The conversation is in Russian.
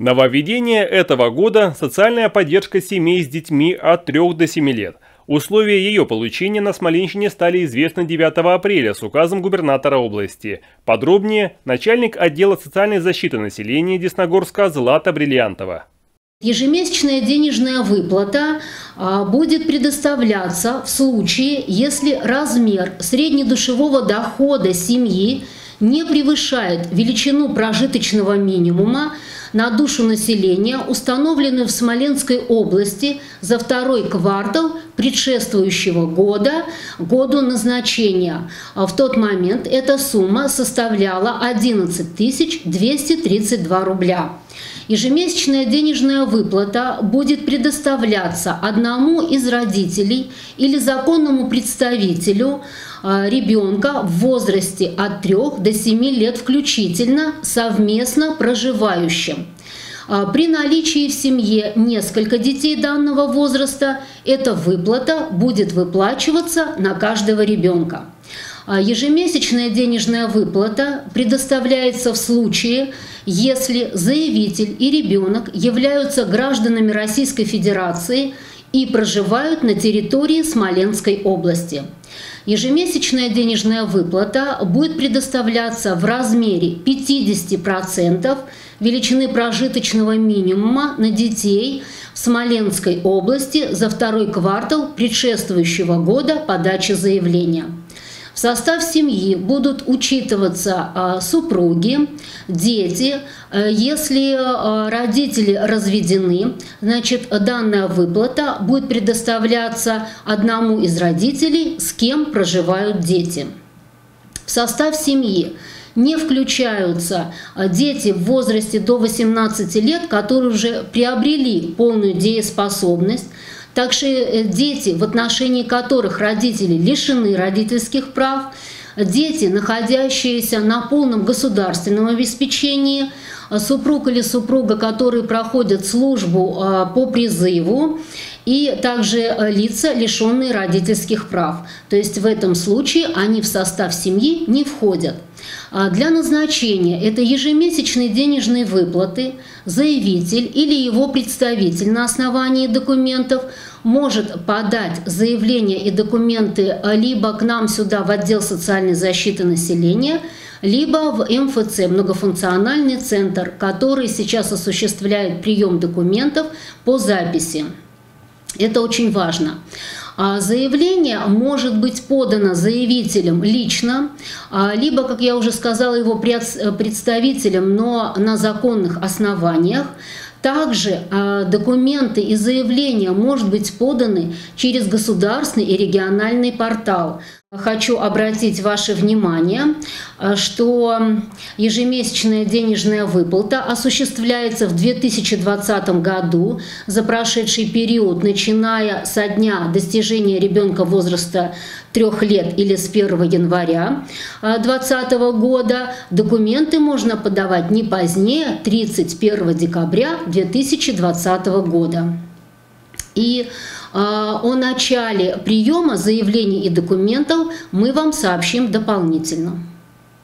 Нововведение этого года – социальная поддержка семей с детьми от 3 до 7 лет. Условия ее получения на Смоленщине стали известны 9 апреля с указом губернатора области. Подробнее начальник отдела социальной защиты населения Десногорска Злата Бриллиантова. Ежемесячная денежная выплата будет предоставляться в случае, если размер среднедушевого дохода семьи не превышает величину прожиточного минимума на душу населения, установленную в Смоленской области за второй квартал предшествующего года, году назначения. В тот момент эта сумма составляла 11 232 рубля. Ежемесячная денежная выплата будет предоставляться одному из родителей или законному представителю ребенка в возрасте от 3 до 7 лет включительно совместно проживающим. При наличии в семье несколько детей данного возраста эта выплата будет выплачиваться на каждого ребенка. Ежемесячная денежная выплата предоставляется в случае, если заявитель и ребенок являются гражданами Российской Федерации и проживают на территории Смоленской области. Ежемесячная денежная выплата будет предоставляться в размере 50% величины прожиточного минимума на детей в Смоленской области за второй квартал предшествующего года подачи заявления. В состав семьи будут учитываться супруги, дети. Если родители разведены, значит, данная выплата будет предоставляться одному из родителей, с кем проживают дети. В состав семьи не включаются дети в возрасте до 18 лет, которые уже приобрели полную дееспособность. Также дети, в отношении которых родители лишены родительских прав, дети, находящиеся на полном государственном обеспечении, супруг или супруга, которые проходят службу по призыву, и также лица, лишенные родительских прав. То есть в этом случае они в состав семьи не входят. Для назначения этой ежемесячной денежной выплаты заявитель или его представитель на основании документов может подать заявление и документы либо к нам сюда в отдел социальной защиты населения, либо в МФЦ, многофункциональный центр, который сейчас осуществляет прием документов по записи. Это очень важно. Заявление может быть подано заявителем лично, либо, как я уже сказала, его представителем, но на законных основаниях. Также документы и заявления могут быть поданы через государственный и региональный портал. Хочу обратить ваше внимание, что ежемесячная денежная выплата осуществляется в 2020 году за прошедший период, начиная со дня достижения ребенка возраста 3 лет или с 1 января 2020 года. Документы можно подавать не позднее 31 декабря 2020 года. И о начале приема заявлений и документов мы вам сообщим дополнительно.